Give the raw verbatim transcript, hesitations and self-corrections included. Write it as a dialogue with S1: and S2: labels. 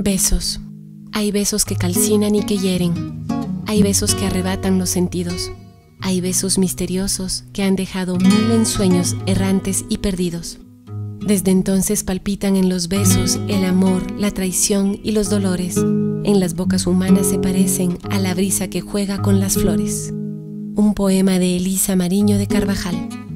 S1: Besos. Hay besos que calcinan y que hieren. Hay besos que arrebatan los sentidos. Hay besos misteriosos que han dejado mil ensueños errantes y perdidos. Desde entonces palpitan en los besos el amor, la traición y los dolores. En las bocas humanas se parecen a la brisa que juega con las flores. Un poema de Elisa Mariño de Carvajal.